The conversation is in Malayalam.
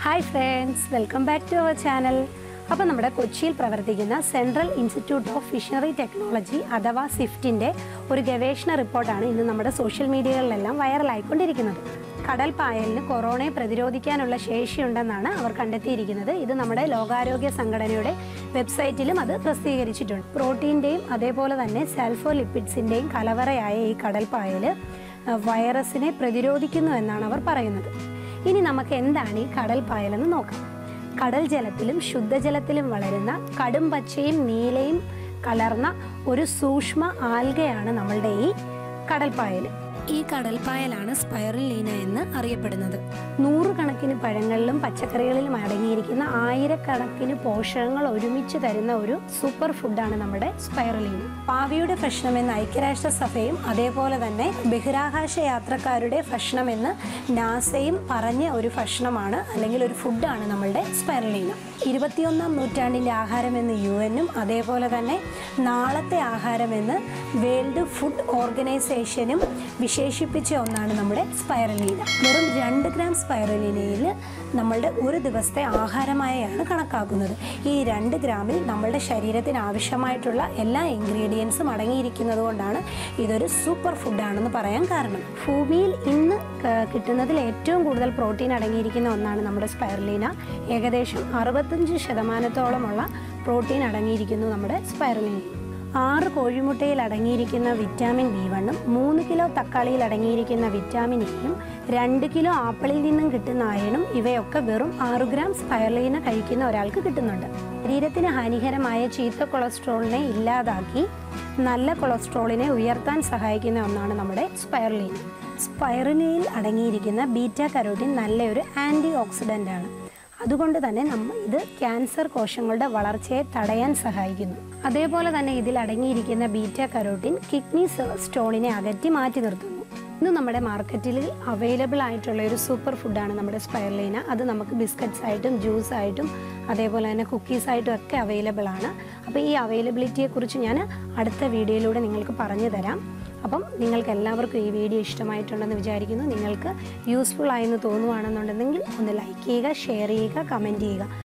Hi friends, welcome back to our channel. അപ്പോൾ നമ്മുടെ കൊച്ചിയിൽ പ്രവർത്തിക്കുന്ന central institute of fishery technology അഥവാ സിഫ്റ്റിൻ്റെ ഒരു ഗവേഷണ റിപ്പോർട്ടാണ് ഇന്ന് നമ്മുടെ സോഷ്യൽ മീഡിയകളിലെല്ലാം വൈറലായിക്കൊണ്ടിരിക്കുന്നത്. കടൽ പായലിന് കൊറോണയെ പ്രതിരോധിക്കാനുള്ള ശേഷിയുണ്ടെന്നാണ് അവർ കണ്ടെത്തിയിരിക്കുന്നത്. ഇത് നമ്മുടെ ലോകാരോഗ്യ സംഘടനയുടെ വെബ്സൈറ്റിലും അത് പ്രസിദ്ധീകരിച്ചിട്ടുണ്ട്. പ്രോട്ടീൻ്റെയും അതേപോലെ തന്നെ സൾഫോലിപ്പിഡ്സിൻ്റെയും കലവറയായ ഈ കടൽ പായൽ വൈറസിനെ പ്രതിരോധിക്കുന്നു എന്നാണ് അവർ പറയുന്നത്. ഇനി നമുക്ക് എന്താണ് ഈ കടൽ പായലെന്ന് നോക്കാം. കടൽ ജലത്തിലും ശുദ്ധജലത്തിലും വളരുന്ന കടും പച്ചയും നീലയും കലർന്ന ഒരു സൂക്ഷ്മ ആൽഗയാണ് നമ്മളുടെ ഈ കടൽപ്പായൽ. ഈ കടൽപ്പായലാണ് സ്പൈറുലിന എന്ന് അറിയപ്പെടുന്നത്. നൂറുകണക്കിന് പഴങ്ങളിലും പച്ചക്കറികളിലും അടങ്ങിയിരിക്കുന്ന ആയിരക്കണക്കിന് പോഷകങ്ങൾ ഒരുമിച്ച് തരുന്ന ഒരു സൂപ്പർ ഫുഡാണ് നമ്മുടെ സ്പൈറുലിന. ഭാവിയുടെ ഭക്ഷണമെന്ന് ഐക്യരാഷ്ട്രസഭയും അതേപോലെ തന്നെ ബഹിരാകാശ യാത്രക്കാരുടെ ഭക്ഷണമെന്ന് നാസയും പറഞ്ഞ ഒരു ഭക്ഷണമാണ് അല്ലെങ്കിൽ ഒരു ഫുഡാണ് നമ്മളുടെ സ്പൈറുലിന. 21ാം നൂറ്റാണ്ടിൻ്റെ ആഹാരമെന്ന് UN-ഉം അതേപോലെ തന്നെ നാളത്തെ ആഹാരമെന്ന് വേൾഡ് ഫുഡ് ഓർഗനൈസേഷനും വിശേഷിപ്പിച്ച ഒന്നാണ് നമ്മുടെ സ്പൈറുലിന. വെറും 2 ഗ്രാം സ്പൈറുലിനയിൽ നമ്മളുടെ ഒരു ദിവസത്തെ ആഹാരമായാണ് കണക്കാക്കുന്നത്. ഈ 2 ഗ്രാമിൽ നമ്മളുടെ ശരീരത്തിന് ആവശ്യമായിട്ടുള്ള എല്ലാ ഇൻഗ്രീഡിയൻസും അടങ്ങിയിരിക്കുന്നത് കൊണ്ടാണ് ഇതൊരു സൂപ്പർ ഫുഡാണെന്ന് പറയാൻ കാരണം. ഭൂമിയിൽ ഇന്ന് കിട്ടുന്നതിൽ ഏറ്റവും കൂടുതൽ പ്രോട്ടീൻ അടങ്ങിയിരിക്കുന്ന ഒന്നാണ് നമ്മുടെ സ്പൈറുലിന. ഏകദേശം 65% പ്രോട്ടീൻ അടങ്ങിയിരിക്കുന്നു നമ്മുടെ സ്പൈറുലിനയിൽ. 6 കോഴിമുട്ടയിൽ അടങ്ങിയിരിക്കുന്ന വിറ്റാമിൻ B1ഉം 3 കിലോ തക്കാളിയിൽ അടങ്ങിയിരിക്കുന്ന വിറ്റാമിൻ Eയും 2 കിലോ ആപ്പിളിൽ നിന്നും കിട്ടുന്ന അയണും ഇവയൊക്കെ വെറും 6 ഗ്രാം സ്പൈറുലിന കഴിക്കുന്ന ഒരാൾക്ക് കിട്ടുന്നുണ്ട്. ശരീരത്തിന് ഹാനികരമായ ചീത്ത കൊളസ്ട്രോളിനെ ഇല്ലാതാക്കി നല്ല കൊളസ്ട്രോളിനെ ഉയർത്താൻ സഹായിക്കുന്ന ഒന്നാണ് നമ്മുടെ സ്പൈറുലിന. സ്പൈറുലിനയിൽ അടങ്ങിയിരിക്കുന്ന ബീറ്റ കരോട്ടിൻ നല്ലൊരു ആൻറ്റി ഓക്സിഡൻ്റ് ആണ്. അതുകൊണ്ട് തന്നെ ഇത് ക്യാൻസർ കോശങ്ങളുടെ വളർച്ചയെ തടയാൻ സഹായിക്കുന്നു. അതേപോലെ തന്നെ ഇതിൽ അടങ്ങിയിരിക്കുന്ന ബീറ്റ കരോട്ടിൻ കിഡ്നി സ്റ്റോണിനെ അകറ്റി മാറ്റി നിർത്തുന്നു. ഇന്ന് നമ്മുടെ മാർക്കറ്റിൽ അവൈലബിൾ ആയിട്ടുള്ള ഒരു സൂപ്പർ ഫുഡാണ് നമ്മുടെ സ്പൈറുലിന. അത് നമുക്ക് ബിസ്ക്കറ്റ്സ് ആയിട്ടും ജ്യൂസ് ആയിട്ടും അതേപോലെ തന്നെ കുക്കീസ് ആയിട്ടും ഒക്കെ അവൈലബിൾ ആണ്. അപ്പോൾ ഈ അവൈലബിലിറ്റിയെക്കുറിച്ച് ഞാൻ അടുത്ത വീഡിയോയിലൂടെ നിങ്ങൾക്ക് പറഞ്ഞു തരാം. അപ്പം നിങ്ങൾക്ക് എല്ലാവർക്കും ഈ വീഡിയോ ഇഷ്ടമായിട്ടുണ്ടെന്ന് വിചാരിക്കുന്നു. നിങ്ങൾക്ക് യൂസ്ഫുൾ ആയെന്ന് തോന്നുവാണെന്നുണ്ടെങ്കിൽ ഒന്ന് ലൈക്ക് ചെയ്യുക, ഷെയർ ചെയ്യുക, കമൻറ്റ് ചെയ്യുക.